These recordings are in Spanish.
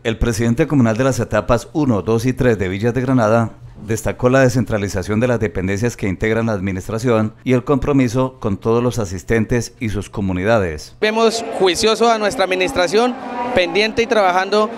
El presidente comunal de las etapas 1, 2 y 3 de Villas de Granada destacó la descentralización de las dependencias que integran la administración y el compromiso con todos los asistentes y sus comunidades. Vemos juicioso a nuestra administración, pendiente y trabajando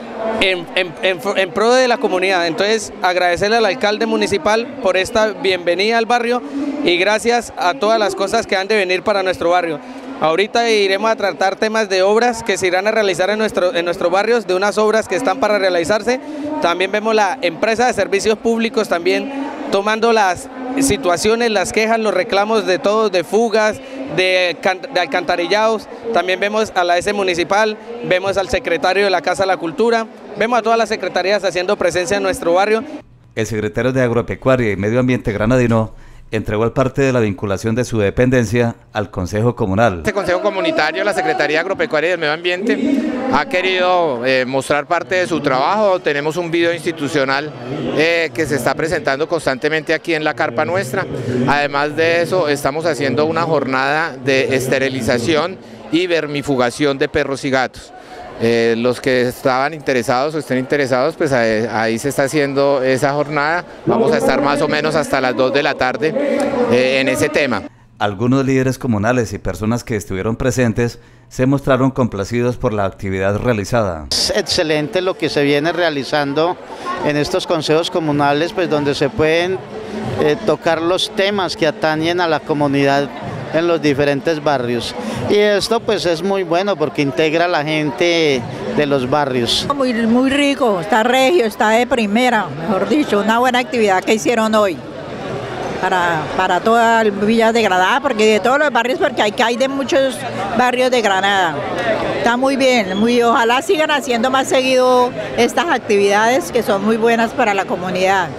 en pro de la comunidad. Entonces, agradecerle al alcalde municipal por esta bienvenida al barrio y gracias a todas las cosas que han de venir para nuestro barrio. Ahorita iremos a tratar temas de obras que se irán a realizar en nuestros barrios, de unas obras que están para realizarse. También vemos la empresa de servicios públicos también tomando las situaciones, las quejas, los reclamos de todos, de fugas, de alcantarillados. También vemos a la S municipal, vemos al secretario de la Casa de la Cultura, vemos a todas las secretarías haciendo presencia en nuestro barrio. El secretario de Agropecuaria y Medio Ambiente granadino entregó el parte de la vinculación de su dependencia al Consejo Comunal. Este Consejo Comunitario, la Secretaría de Agropecuaria y del Medio Ambiente, ha querido mostrar parte de su trabajo. Tenemos un video institucional que se está presentando constantemente aquí en la carpa nuestra. Además de eso, estamos haciendo una jornada de esterilización y vermifugación de perros y gatos. Los que estaban interesados o estén interesados, pues ahí se está haciendo esa jornada. Vamos a estar más o menos hasta las 2 de la tarde en ese tema. Algunos líderes comunales y personas que estuvieron presentes se mostraron complacidos por la actividad realizada. Es excelente lo que se viene realizando en estos consejos comunales, pues donde se pueden tocar los temas que atañen a la comunidad en los diferentes barrios. Y esto pues es muy bueno porque integra a la gente de los barrios. Muy rico, está regio, está de primera, mejor dicho, una buena actividad que hicieron hoy para toda Villa de Granada, porque de todos los barrios, porque hay de muchos barrios de Granada. Está muy bien, ojalá sigan haciendo más seguido estas actividades que son muy buenas para la comunidad.